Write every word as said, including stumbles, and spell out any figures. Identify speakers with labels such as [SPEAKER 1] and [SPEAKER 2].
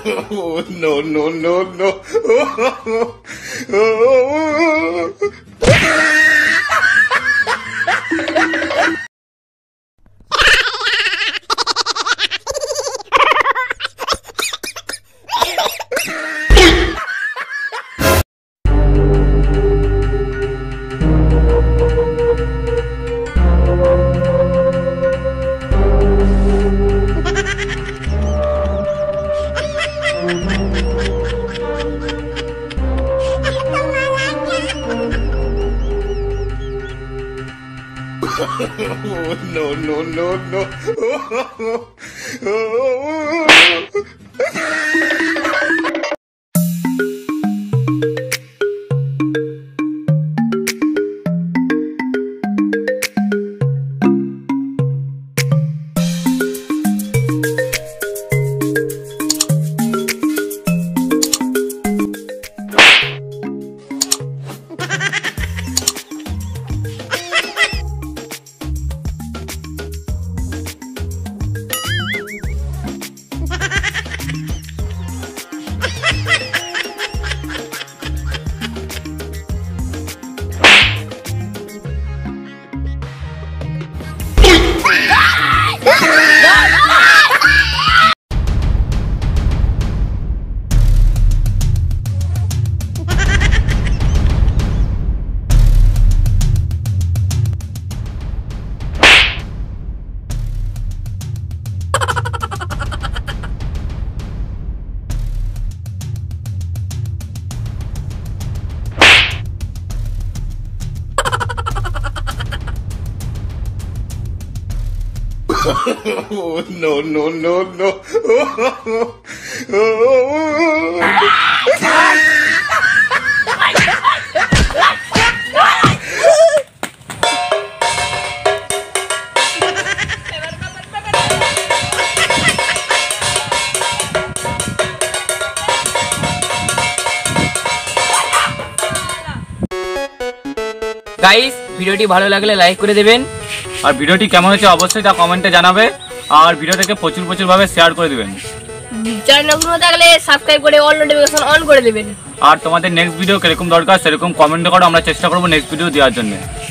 [SPEAKER 1] Oh, no, no, no, no. Oh, oh, oh. Oh, no, no, no, no. Oh, oh, oh, oh. Oh, no, no, no, no. Oh, oh, oh, oh.
[SPEAKER 2] Guys ভিডিওটি ভালো লাগলে লাইক করে দেবেন আর ভিডিওটি কেমন হয়েছে অবশ্যই তা কমেন্টে জানাবে আর ভিডিওটাকে প্রচুর প্রচুর ভাবে শেয়ার করে দিবেন।
[SPEAKER 3] চ্যানেল নতুন থাকলে সাবস্ক্রাইব করে অল নোটিফিকেশন অন করে দিবেন।
[SPEAKER 2] আর তোমাদের নেক্সট ভিডিও কিরকম দরকার সেরকম কমেন্ট করো, আমরা চেষ্টা করব নেক্সট ভিডিও দেওয়ার জন্য।